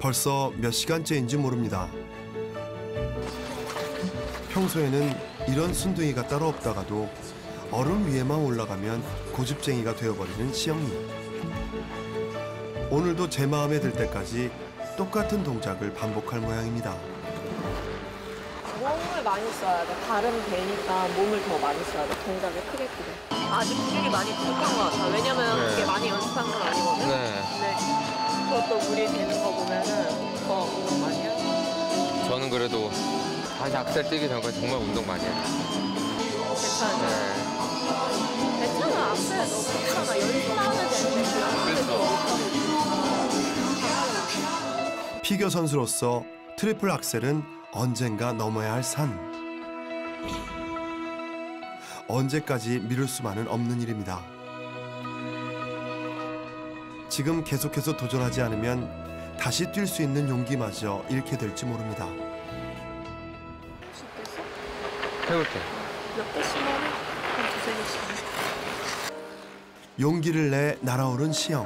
벌써 몇 시간째인지 모릅니다. 평소에는 이런 순둥이가 따로 없다가도 얼음 위에만 올라가면 고집쟁이가 되어버리는 시영이. 오늘도 제 마음에 들 때까지 똑같은 동작을 반복할 모양입니다. 몸을 많이 써야 돼. 발은 되니까 몸을 더 많이 써야 돼. 동작을 크게. 아직 근육이 많이 부족한 것 같아. 왜냐면 그게 많이 연습한 건 아니거든. 근데 그것도 무리 되는 거 보면은 더 운동 많이 하지. 저는 그래도 다시 악셀 뛰기 전까지 정말 운동 많이 해요. 괜찮아. 괜찮아. 악셀 너 괜찮아. 연습하면 되는데 그 피겨 선수로서 트리플 악셀은 언젠가 넘어야 할 산. 언제까지 미룰 수만은 없는 일입니다. 지금 계속해서 도전하지 않으면 다시 뛸 수 있는 용기마저 잃게 될지 모릅니다. 쉽겠어? 해볼게. 몇 개씩 하면 한 두세 개씩. 용기를 내 날아오른 시영.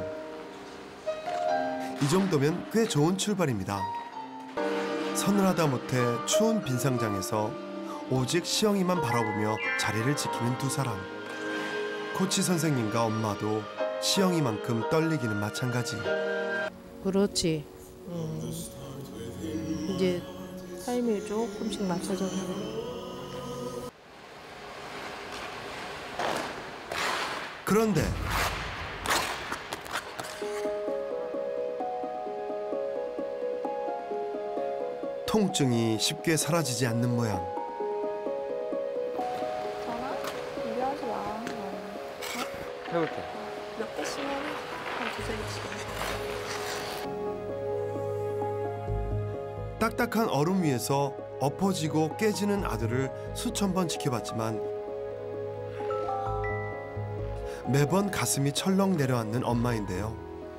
이 정도면 꽤 좋은 출발입니다. 서늘하다 못해 추운 빈상장에서 오직 시영이만 바라보며 자리를 지키는 두 사람. 코치 선생님과 엄마도 시영이만큼 떨리기는 마찬가지. 그렇지. 이제 타이밍이 조금씩 맞춰졌네. 그런데 통증이 쉽게 사라지지 않는 모양. 전화? 무리하지 마. 해볼게. 몇 개씩 하면 한 두세 개씩. 딱딱한 얼음 위에서 엎어지고 깨지는 아들을 수천 번 지켜봤지만 매번 가슴이 철렁 내려앉는 엄마인데요.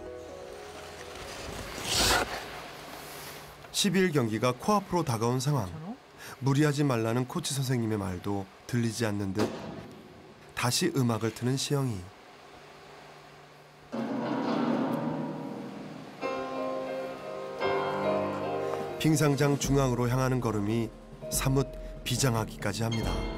12일 경기가 코앞으로 다가온 상황. 무리하지 말라는 코치 선생님의 말도 들리지 않는 듯 다시 음악을 트는 시영이. 빙상장 중앙으로 향하는 걸음이 사뭇 비장하기까지 합니다.